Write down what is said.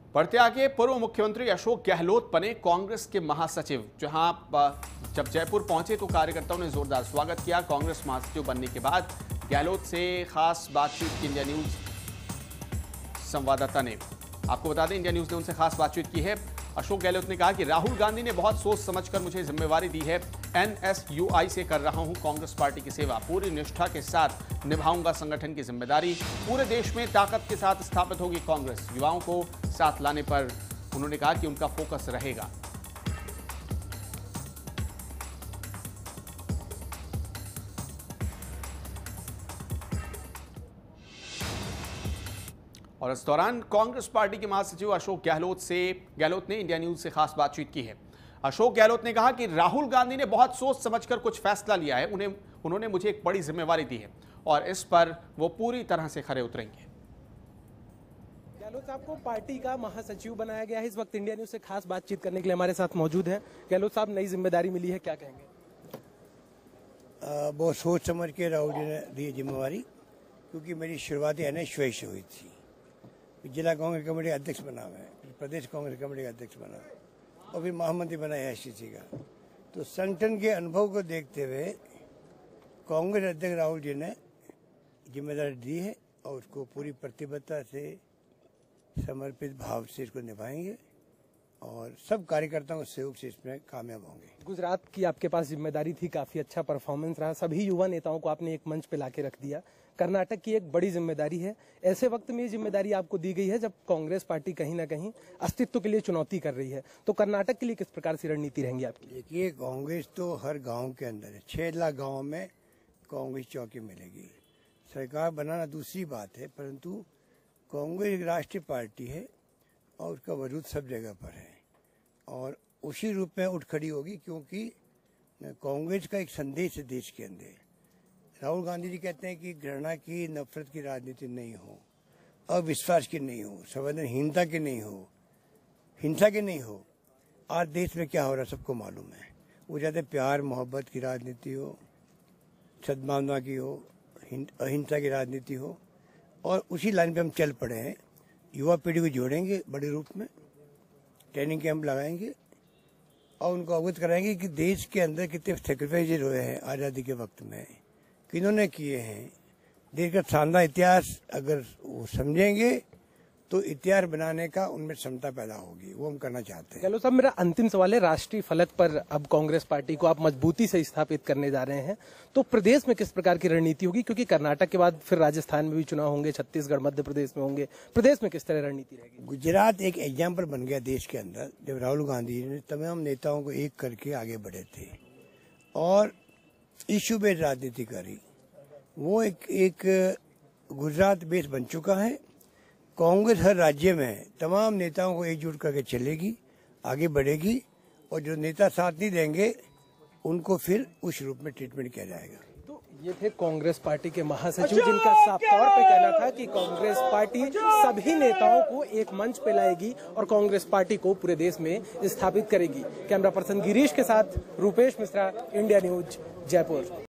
बढ़ते आगे, पूर्व मुख्यमंत्री अशोक गहलोत बने कांग्रेस के महासचिव। जहां जब जयपुर पहुंचे तो कार्यकर्ताओं ने जोरदार स्वागत किया। कांग्रेस महासचिव बनने के बाद गहलोत से खास बातचीत की इंडिया न्यूज संवाददाता ने। आपको बता दें, इंडिया न्यूज ने उनसे खास बातचीत की है। अशोक गहलोत ने कहा कि राहुल गांधी ने बहुत सोच समझकर मुझे जिम्मेवारी दी है। NSUI से कर रहा हूं कांग्रेस पार्टी की सेवा, पूरी निष्ठा के साथ निभाऊंगा संगठन की जिम्मेदारी। पूरे देश में ताकत के साथ स्थापित होगी कांग्रेस। युवाओं को साथ लाने पर उन्होंने कहा कि उनका फोकस रहेगा। और इस दौरान कांग्रेस पार्टी के महासचिव अशोक गहलोत ने इंडिया न्यूज से खास बातचीत की है। अशोक गहलोत ने कहा कि राहुल गांधी ने बहुत सोच समझकर कुछ फैसला लिया है। उन्होंने मुझे एक बड़ी जिम्मेवारी दी है और इस पर वो पूरी तरह से खरे उतरेंगे। गहलोत साहब को पार्टी का महासचिव बनाया गया है। इस वक्त इंडिया न्यूज से खास बातचीत करने के लिए हमारे साथ मौजूद हैं। गहलोत साहब, नई जिम्मेदारी मिली है, क्या कहेंगे? बहुत सोच समझ के राहुल जी ने दी जिम्मेवारी, क्योंकि मेरी शुरुआत NSUI से हुई थी। जिला कांग्रेस कमेटी का अध्यक्ष बना मैं, फिर प्रदेश कांग्रेस कमेटी का अध्यक्ष बना और फिर महामंत्री बना AICC का। तो संगठन के अनुभव को देखते हुए कांग्रेस अध्यक्ष राहुल जी ने जिम्मेदारी दी है और उसको पूरी प्रतिबद्धता से, समर्पित भाव से इसको निभाएंगे और सब कार्यकर्ताओं के सहयोग से इसमें कामयाब होंगे। गुजरात की आपके पास जिम्मेदारी थी, काफी अच्छा परफॉर्मेंस रहा, सभी युवा नेताओं को आपने एक मंच पे लाके रख दिया। कर्नाटक की एक बड़ी जिम्मेदारी है। ऐसे वक्त में ये जिम्मेदारी आपको दी गई है जब कांग्रेस पार्टी कहीं ना कहीं अस्तित्व के लिए चुनौती कर रही है, तो कर्नाटक के लिए किस प्रकार से रणनीति रहेंगी आपकी? देखिए, कांग्रेस तो हर गाँव के अंदर है। 6 लाख गाँव में कांग्रेस चौकी मिलेगी। सरकार बनाना दूसरी बात है, परंतु कांग्रेस एक राष्ट्रीय पार्टी है और उसका वजूद सब जगह पर है और उसी रूप में उठ खड़ी होगी, क्योंकि कांग्रेस का एक संदेश है देश के अंदर। राहुल गांधी जी कहते हैं कि घृणा की, नफरत की राजनीति नहीं हो, अविश्वास की नहीं हो, संवेदनहीनता की नहीं हो, हिंसा की नहीं हो। आज देश में क्या हो रहा है सबको मालूम है। वो चाहते प्यार मोहब्बत की राजनीति हो, सद्भावना की हो, अहिंसा की राजनीति हो, और उसी लाइन पे हम चल पड़े हैं। युवा पीढ़ी को जोड़ेंगे बड़े रूप में, ट्रेनिंग कैंप लगाएंगे और उनको अवगत कराएंगे कि देश के अंदर कितने सेक्रीफाइस हुए हैं आज़ादी के वक्त में, किन्होंने किए हैं। देश का शानदार इतिहास अगर वो समझेंगे तो इतिहास बनाने का उनमें क्षमता पैदा होगी, वो हम करना चाहते हैं। चलो साहब, मेरा अंतिम सवाल है, राष्ट्रीय फलक पर अब कांग्रेस पार्टी को आप मजबूती से स्थापित करने जा रहे हैं, तो प्रदेश में किस प्रकार की रणनीति होगी? क्योंकि कर्नाटक के बाद फिर राजस्थान में भी चुनाव होंगे, छत्तीसगढ़, मध्य प्रदेश में होंगे, प्रदेश में किस तरह रणनीति रहेगी? गुजरात एक एग्जाम्पल बन गया देश के अंदर, जब राहुल गांधी ने तमाम नेताओं को एक करके आगे बढ़े थे और इश्यू बेस्ड राजनीति करी। वो एक गुजरात बेस बन चुका है। कांग्रेस हर राज्य में तमाम नेताओं को एकजुट करके चलेगी, आगे बढ़ेगी और जो नेता साथ नहीं देंगे उनको फिर उस रूप में ट्रीटमेंट किया जाएगा। तो ये थे कांग्रेस पार्टी के महासचिव, जिनका साफ तौर पे कहना था कि कांग्रेस पार्टी सभी नेताओं को एक मंच पे लाएगी और कांग्रेस पार्टी को पूरे देश में स्थापित करेगी। कैमरा पर्सन गिरीश के साथ रूपेश मिश्रा, इंडिया न्यूज, जयपुर।